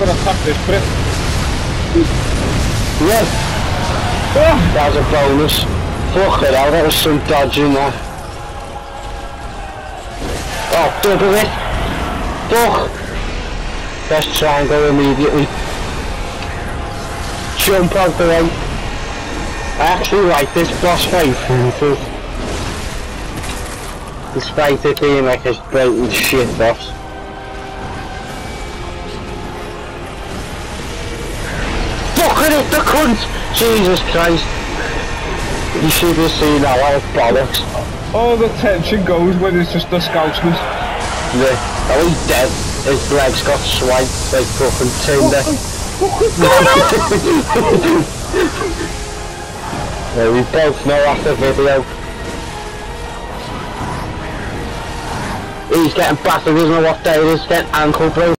gonna tap this bit. Yeah. That was a bonus. Fuck it out, that was some dodging there. Oh, double it. Fuck. Let's try and go immediately. Jump out the way. I actually like this boss fight. Despite it being like a blatant shit boss. Fucking it, the cunt! Jesus Christ. You should have seen that, what a bollocks. All the tension goes when it's just the scoutsman. Yeah, oh he's dead. His legs got swiped like fucking tinder. Yeah, we both know after video. He's getting battered, doesn't know what day it is, getting ankle broke.